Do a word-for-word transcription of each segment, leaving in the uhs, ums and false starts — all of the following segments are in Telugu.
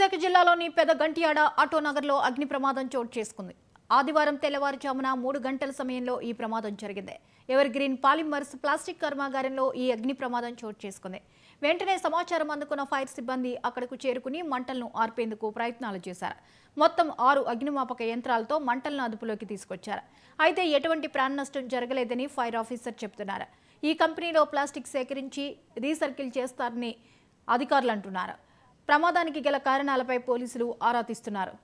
విశాఖ జిల్లాలోని పెదగంటియాడ ఆటోనగర్లో అగ్ని ప్రమాదం చోటు చేసుకుంది. ఆదివారం తెల్లవారుజామున మూడు గంటల సమయంలో ఈ ప్రమాదం జరిగింది. ఎవర్ గ్రీన్ పాలిమర్స్ ప్లాస్టిక్ కర్మాగారంలో ఈ అగ్ని ప్రమాదం చోటు చేసుకుంది. వెంటనే సమాచారం అందుకున్న ఫైర్ సిబ్బంది అక్కడకు చేరుకుని మంటలను ఆర్పేందుకు ప్రయత్నాలు చేశారు. మొత్తం ఆరు అగ్నిమాపక యంత్రాలతో మంటలను అదుపులోకి తీసుకొచ్చారు. అయితే ఎటువంటి ప్రాణ నష్టం జరగలేదని ఫైర్ ఆఫీసర్ చెబుతున్నారు. ఈ కంపెనీలో ప్లాస్టిక్ సేకరించి రీసైకిల్ చేస్తారని అధికారులు అంటున్నారు. ప్రమాదానికి గల కారణాలపై పోలీసులు ఆరా తీస్తున్నారు.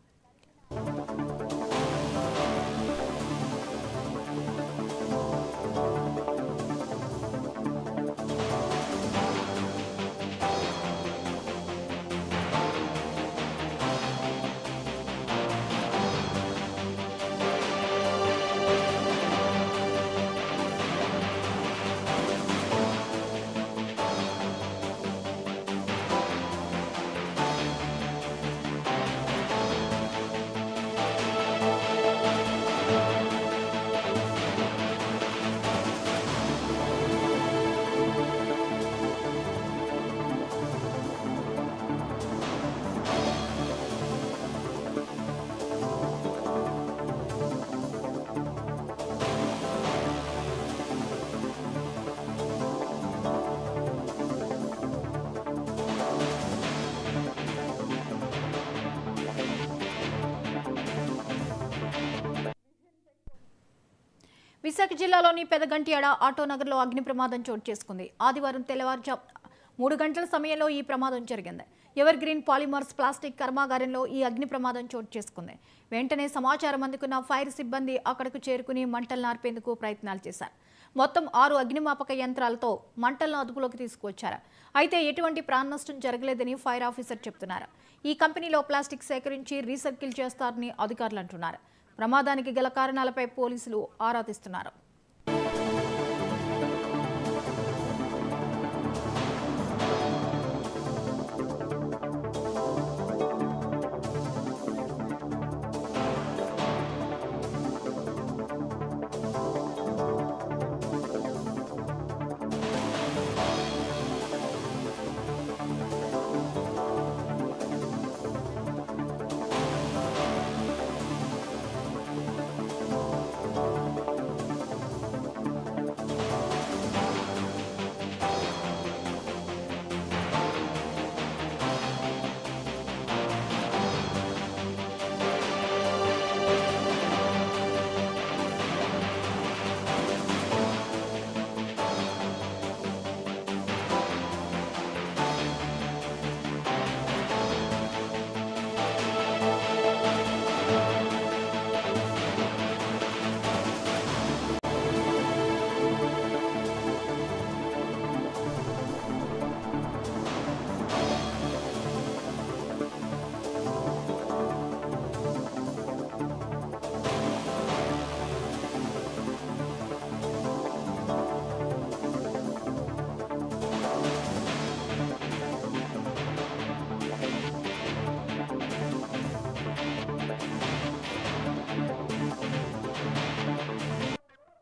విశాఖ జిల్లాలోని పెదగంటియాడ ఆటోనగర్లో అగ్ని ప్రమాదం చోటు చేసుకుంది. ఆదివారం తెల్లవారుజాము మూడు గంటల సమయంలో ఈ ప్రమాదం జరిగింది. ఎవర్ గ్రీన్ పాలిమర్స్ ప్లాస్టిక్ కర్మాగారంలో ఈ అగ్ని ప్రమాదం చోటు చేసుకుంది. వెంటనే సమాచారం అందుకున్న ఫైర్ సిబ్బంది అక్కడకు చేరుకుని మంటలను ఆర్పేందుకు ప్రయత్నాలు చేశారు. మొత్తం ఆరు అగ్నిమాపక యంత్రాలతో మంటలను అదుపులోకి తీసుకువచ్చారు. అయితే ఎటువంటి ప్రాణ నష్టం జరగలేదని ఫైర్ ఆఫీసర్ చెబుతున్నారు. ఈ కంపెనీలో ప్లాస్టిక్ సేకరించి రీసైకిల్ చేస్తారని అధికారులు అంటున్నారు. ప్రమాదానికి గల కారణాలపై పోలీసులు ఆరా తీస్తున్నారు.